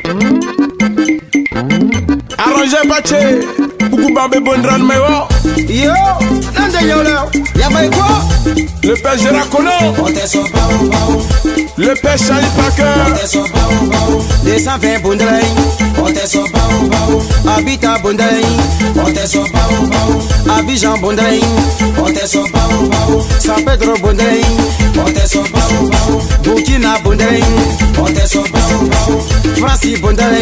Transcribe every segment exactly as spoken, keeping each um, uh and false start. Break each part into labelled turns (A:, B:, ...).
A: Arrangé Baché, beaucoup babé Bondran Mewo.
B: Yo, nande yo là, y'a pas quoi?
A: Le père Gérard Kono. Le père Charlie Parker.
B: deux cent vingt Bondray. Habitat Bondray. Abidjan Bondray. San Pedro Bondray. Burkina Bondray. Francis Bondray.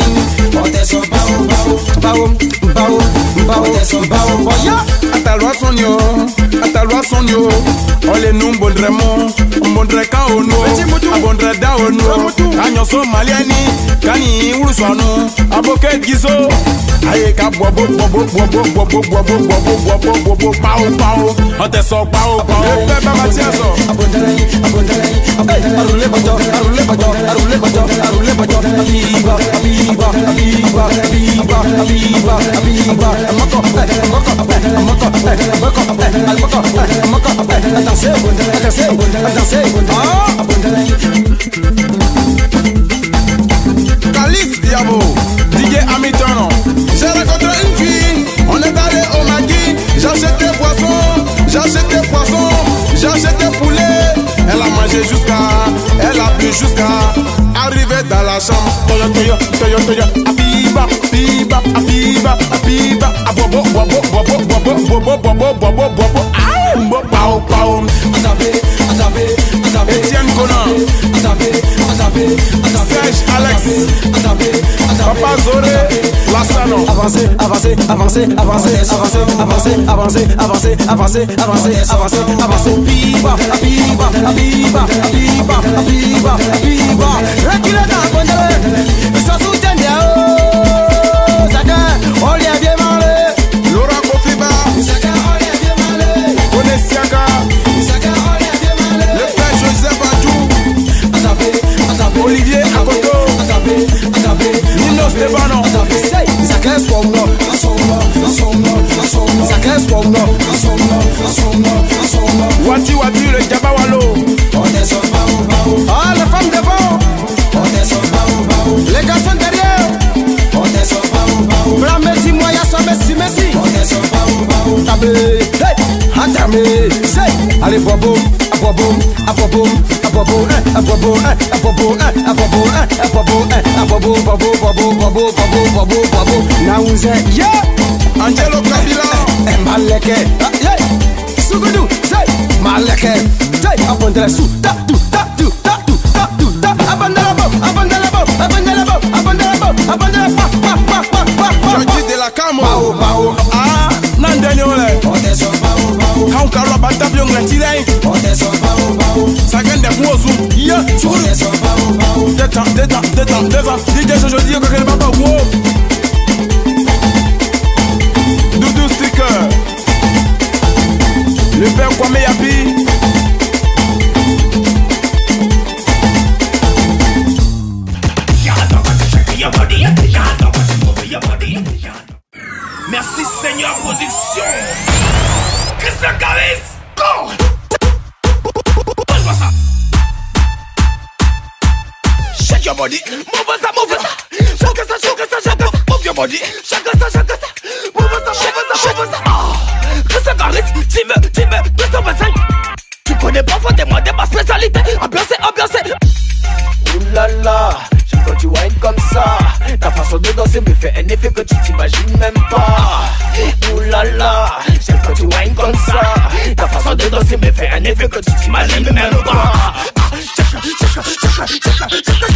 B: Baoum, baoum, baoum, baoum, boya.
A: Atalwa sonyo, atalwa sonyo. Ole num bondremo, bondre ka ono, abondre da ono. Anyo Somaliani, kani uruswanu, aboke gizo. Aye ka bobo bobo bobo bobo bobo bobo bobo bobo pao pao. Ante so pao pao. Le papa Mathiaso.
B: Abondre, abondre, abondre. Arule bato, arule bato, arule bato, arule bato. Abiba, abiba, abiba, abiba, abiba, abiba. Amako, amako, amako, amako, amako, amako, amako. Attention, attention, attention. Ah, abondre.
A: Calice Diabo, D J Hamilton. J'ai rencontré une fille, on est allé au Magui. J'ai acheté poisson, j'ai acheté poisson, j'ai acheté poulet. Elle a mangé jusqu'à, elle a bu jusqu'à arriver dans la chambre. Toyo toyo toyo toyo, abiba, abiba, abiba, abiba, abobo bobo bobo bobo bobo bobo bobo bobo. Ah, mbo pao pao.
B: Atapé, atapé, atapé.
A: Etienne Conan,
B: atapé, atapé, atapé.
A: Serge Alex,
B: atapé, atapé.
A: Papa Zoré, Lassano.
B: Avancez, avancez, avancez, avancez, avancez, avancez, avancez, avancez, avancez, avancez, avancez, avancez. Abiba, abiba, abiba, abiba, abiba, abiba. Reculez dans la bonne. Ça soutient bien. Chacun, on lui a bien marlé.
A: Laura Kofiba,
B: Chacun, on lui a bien marlé.
A: Onesiaka,
B: Chacun, on lui a bien marlé.
A: le père Joseph Adjou,
B: Atapé, atapé.
A: Olivier Akoto,
B: Atapé, atapé.
A: Nino Stefano,
B: Chacun son nom, son nom, son nom, son nom. Chacun son nom, son nom, son nom, son nom.
A: Wati Wati le Jabawalo,
B: On est sur Baou Baou. Ah, les femmes devant. On est sur Baou Baou. Les garçons derrière. On est sur Baou Baou. Blanc, merci, moi, y'a ça, merci, merci. On est sur Baou Baou. Tabé, hey, entamé, say. Allez, bobo, abobo, abobo, abobo, abobo, abobo, abobo, abobo, abobo, bobo, bobo, bobo, bobo, bobo, bobo. Naouze, yeah.
A: Angelo Kabila,
B: Maleke, yeah. Sugudu, say. Maleke, say. Abondre sou, ta tu, ta tu, ta tu, ta tu, ta. Abondre la bo, abondre la bo, abondre la bo, abondre la bo, abondre la pa, pa, pa, pa, pa, pa.
A: Georgie de la Camo,
B: Bao, bao.
A: ah, Nandaniole,
B: On est sur Baou Baou.
A: Kankaro Batabion Latilay,
B: On est sur Baou Baou.
A: Sagan de Mozu, yeah,
B: On
A: Sourou,
B: est sur Baou Baou.
A: détends, détends, détends, détends, D J aujourd'hui, que le papa, wow, Doudou Sticker, le père Kwame Yapi.
C: Merci Seigneur Production. Christian Caris, go. Move ça. Shake your body. Move ça, move ça. Shake ça, shake ça, shake ça. Move your body. Shake ça, shake ça. Move ça, move ça, move ça. Ah. Christian Caris, team, team, deux cent vingt-cinq. Tu connais pas, faut demander ma spécialité. Ambiancé, ambiancé. Oulala. Quand tu whines comme ça, ta façon de danser me fait un effet que tu t'imagines même pas. Oulala, j'aime quand tu whines comme ça. Ta façon de danser me fait un effet que tu t'imagines même pas.